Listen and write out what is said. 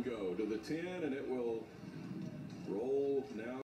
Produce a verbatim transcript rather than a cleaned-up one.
go to the ten, and it will roll now.